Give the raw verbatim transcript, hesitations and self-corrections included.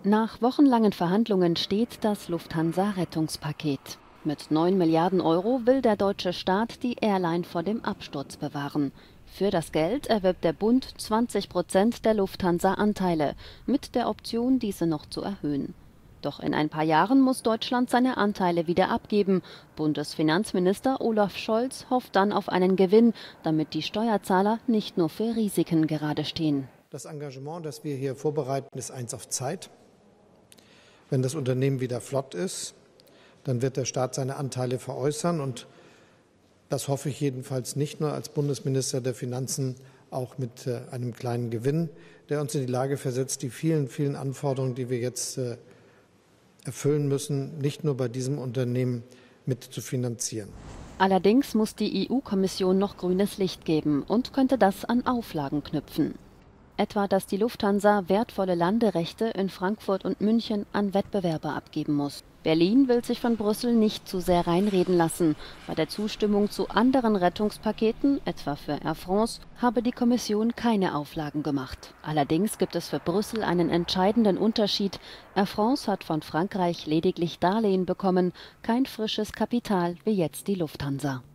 Nach wochenlangen Verhandlungen steht das Lufthansa-Rettungspaket. Mit neun Milliarden Euro will der deutsche Staat die Airline vor dem Absturz bewahren. Für das Geld erwirbt der Bund zwanzig Prozent der Lufthansa-Anteile, mit der Option, diese noch zu erhöhen. Doch in ein paar Jahren muss Deutschland seine Anteile wieder abgeben. Bundesfinanzminister Olaf Scholz hofft dann auf einen Gewinn, damit die Steuerzahler nicht nur für Risiken gerade stehen. Das Engagement, das wir hier vorbereiten, ist eins auf Zeit. Wenn das Unternehmen wieder flott ist, dann wird der Staat seine Anteile veräußern. Und das hoffe ich jedenfalls nicht nur als Bundesminister der Finanzen, auch mit einem kleinen Gewinn, der uns in die Lage versetzt, die vielen, vielen Anforderungen, die wir jetzt erfüllen müssen, nicht nur bei diesem Unternehmen mit zu finanzieren. Allerdings muss die E U-Kommission noch grünes Licht geben und könnte das an Auflagen knüpfen. Etwa, dass die Lufthansa wertvolle Landerechte in Frankfurt und München an Wettbewerber abgeben muss. Berlin will sich von Brüssel nicht zu sehr reinreden lassen. Bei der Zustimmung zu anderen Rettungspaketen, etwa für Air France, habe die Kommission keine Auflagen gemacht. Allerdings gibt es für Brüssel einen entscheidenden Unterschied. Air France hat von Frankreich lediglich Darlehen bekommen, kein frisches Kapital wie jetzt die Lufthansa.